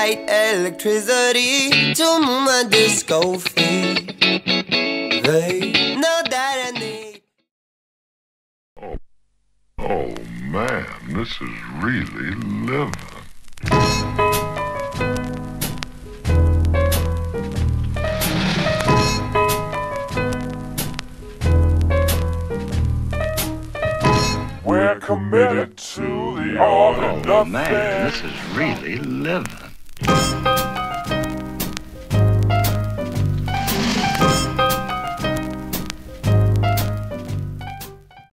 light electricity to move my disco feet. They know that I need. Oh man, this is really living. We're committed to the all or nothing. Man, this is really living.